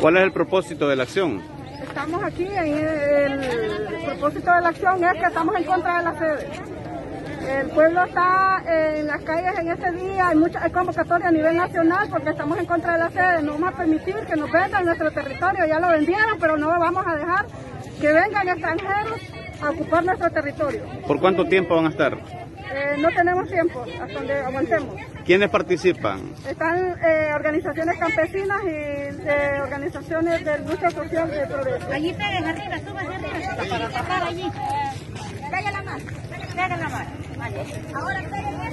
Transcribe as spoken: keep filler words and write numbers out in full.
¿Cuál es el propósito de la acción? Estamos aquí, en el, el propósito de la acción es que estamos en contra de la sede. El pueblo está en las calles en este día, hay mucha hay convocatoria a nivel nacional porque estamos en contra de la sede. No vamos a permitir que nos vendan nuestro territorio, ya lo vendieron, pero no vamos a dejar que vengan extranjeros a ocupar nuestro territorio. ¿Por cuánto tiempo van a estar? Eh, no tenemos tiempo, hasta donde aguantemos. ¿Quiénes participan? Están eh, organizaciones campesinas y eh, organizaciones de lucha social de progreso. Allí peguen arriba, súbase arriba, para tapar allí. Pégala más, pégala más. Vale. Ahora péguen